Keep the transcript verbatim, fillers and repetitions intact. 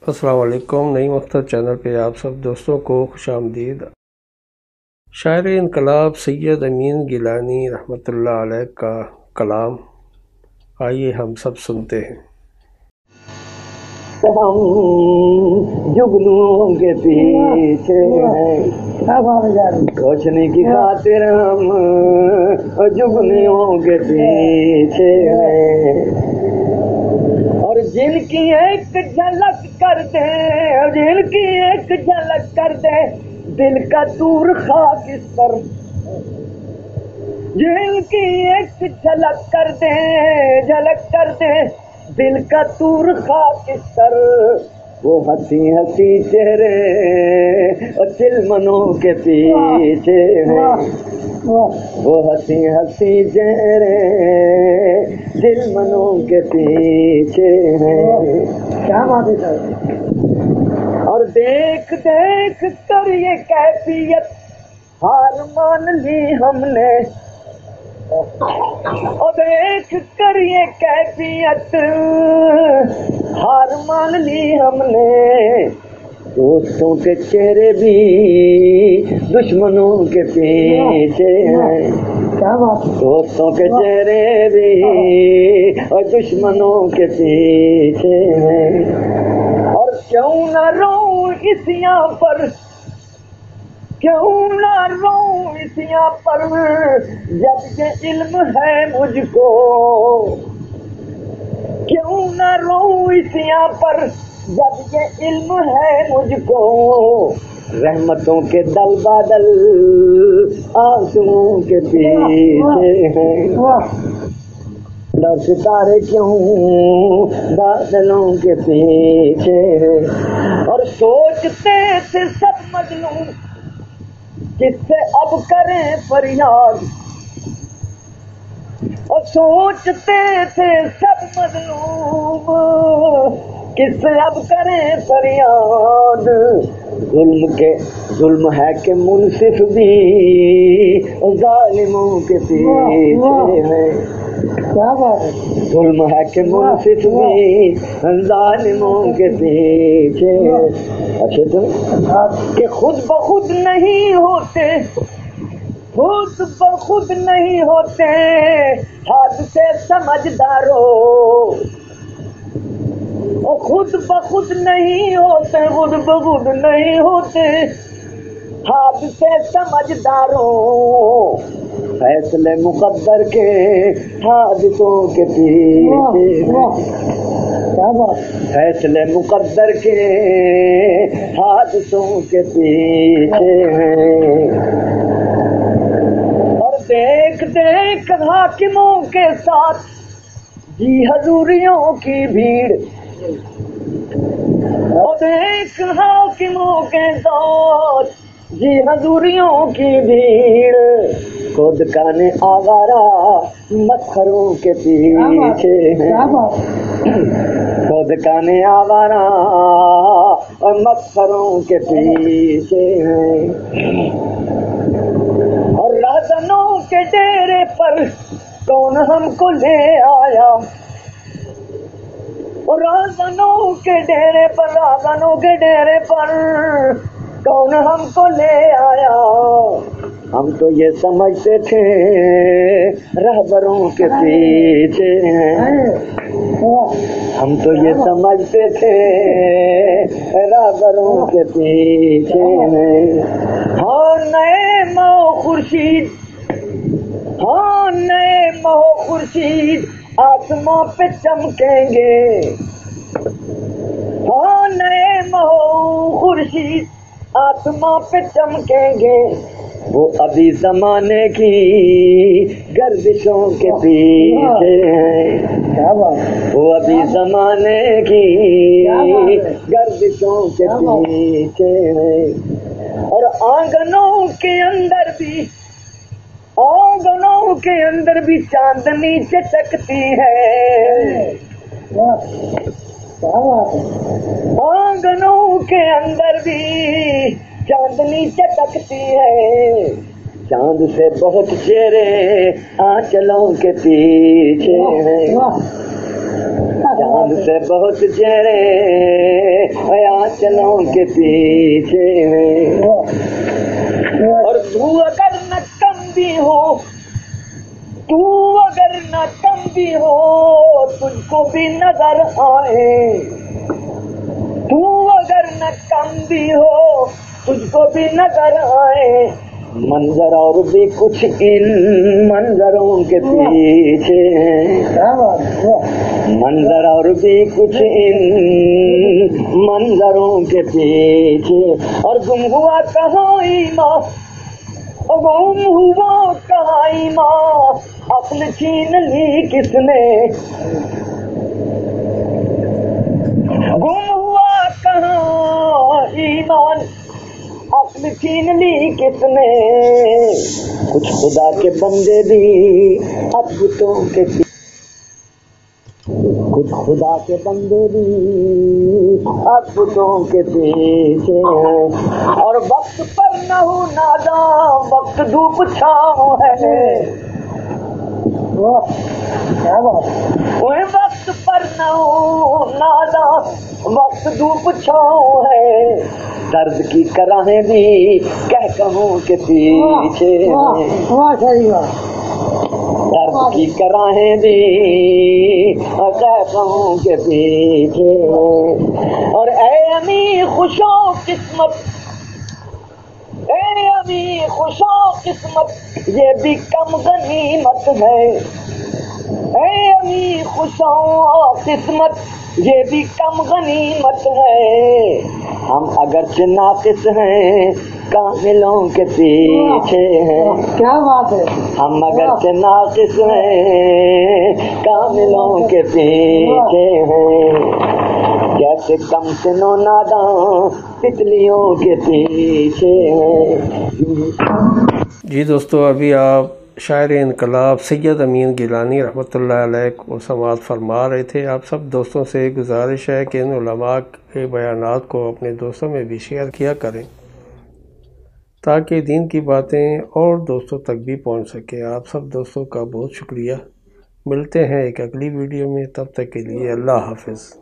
السلام علیکم، نئی مقصد چینل پہ آپ سب دوستوں کو خوش آمدید۔ شاعر انقلاب سید امین گیلانی رحمۃ اللہ علیہ کا کلام آئیے ہم سب سنتے ہیں۔ ہم جگنوں کے پیچھے ہیں، روشنی کی خاطر ہم جگنوں کے پیچھے ہیں، اور جن کی ایک جھلک کر دے جن کی ایک جھلک کر دے دل کا دور خاکستر، جن کی ایک جھلک کر دے جھلک کر دے دل کا دور خاکستر، وہ ہنسی ہنسی چہرے اور چلمنوں کے پیچھے ہیں، وہ ہنسی ہنسی چہرے چلمنوں کے پیچھے ہیں۔ کیا بات ہے! اور دیکھ دیکھ کر یہ کیفیت ہار مان لی ہم نے، اور دیکھ کر یہ کیفیت ہار مان لی ہم نے، دوستوں کے چہرے بھی دشمنوں کے پیچھے ہیں، دوستوں کے چہرے بھی اور دشمنوں کے پیچھے ہیں۔ اور کیوں نہ روؤں اس یہاں پر کیوں نہ روؤں اس یہاں پر جب یہ علم ہے مجھ کو، کیوں نہ روؤں اس یہاں پر جب یہ علم ہے مجھ کو، رحمتوں کے دل بادل آنسوؤں کے پیچھے ہیں، اور ستارے کیوں بادلوں کے پیچھے ہیں۔ اور سوچتے تھے سب مظلوم کس سے اب کریں فریاد، اور سوچتے تھے سب مظلوم کس سے اب کریں فریاد، ظلم کے ظلم ہے کہ منصف بھی ظالموں کے پیچھے ہیں، ظلم ہے کہ منصف بھی ظالموں کے پیچھے ہیں۔ اچھا تو کہ خود بخود نہیں ہوتے خود بخود نہیں ہوتے حد سے سمجھدارو، اور خود بخود نہیں ہوتے خود بخود نہیں ہوتے حد سے سمجھدارو، فیصلے مقدر کے حادثوں کے پیچھے، فیصلے مقدر کے حادثوں کے پیچھے ہیں۔ اور دیکھ دیکھ حاکموں کے ساتھ جی حضوریوں کی بھیڑ، اور دیکھ حاکموں کے ساتھ جی حضوریوں کی بھیڑ، کو دکانے آوارہ مسخروں کے پیچھے ہیں، کو دکانے آوارہ اور مسخروں کے پیچھے ہیں۔ اور رہزنوں کے ڈیرے پر کون ہم کو لے آیا، اور رہزنوں کے ڈیرے پر رہزنوں کے ڈیرے پر کون ہم کو لے آیا، ہم تو یہ سمجھتے تھے رہبروں کے پیچھے ہیں، ہم تو یہ سمجھتے تھے رہبروں کے پیچھے ہیں۔ ہاں نئے ماہ خورشید ہاں نئے ماہ خورشید آسماں پہ چمکیں گے، ہاں نئے ماہ خورشید آسماں پہ چمکیں گے، وہ ابھی زمانے کی گردشوں کے پیچھے ہیں، وہ ابھی زمانے کی گردشوں کے پیچھے ہیں۔ اور آنگنوں کے اندر بھی آنگنوں کے اندر بھی چاندنی چٹکتی ہے، آنگنوں کے اندر بھی چاندنی چٹکتی ہے، چاند سے بہت چہرے آنچلوں کے پیچھے ہیں، چاند سے بہت چہرے آنچلوں کے پیچھے ہیں، اور تو اگر نہ کم بھی ہو، تو اگر نہ کم بھی ہو تجھ کو بھی نظر آئے، تو اگر نہ کم بھی ہو تجھ کو بھی نظر آئے، منظر اور بھی کچھ ان منظروں کے پیچھے ہیں، منظر اور بھی کچھ ان منظروں کے پیچھے، اور گم ہوا کہاں ایمان، گم ہوا کہاں ایمان، عقل چھین لی کس نے، گم ہوا کہاں ایمان، عقل چھین لی کس نے، کچھ خدا کے بندے بھی اب بتوں کے پیچھے، کچھ خدا کے بندے بھی اب بتوں کے پیچھے ہیں، اور وقت پر نہ ہو ناداں، وقت دھوپ چھاؤں ہے، وقت پر نہ ہو ناداں، وقت دھوپ چھاؤں ہے، درد کی کراہیں بھی کہہ کہوں کے پیچھے ہیں، درد کی کراہیں بھی کہہ کہوں کے پیچھے ہیں، اور اے امی خوشو قسمت، اے امی خوشو قسمت، یہ بھی کم غنیمت ہے، اے امی خوشو قسمت، یہ بھی کم غنیمت ہے، ہم اگرچہ ناقص ہیں کاملوں کے پیچھے ہیں، کیا بات ہے، ہم اگرچہ ناقص ہیں کاملوں کے پیچھے ہیں، جیسے کم سنو ناداں تتلیوں کے پیچھے ہیں۔ جی دوستو، ابھی آپ شاعر انقلاب سید امین گیلانی رحمۃ اللہ علیہ کو سماعت فرما رہے تھے۔ آپ سب دوستوں سے گزارش ہے کہ ان علماء کے بیانات کو اپنے دوستوں میں بھی شیئر کیا کریں تاکہ دین کی باتیں اور دوستوں تک بھی پہنچ سکے۔ آپ سب دوستوں کا بہت شکریہ، ملتے ہیں ایک اگلی ویڈیو میں، تب تک کے لیے اللہ حافظ۔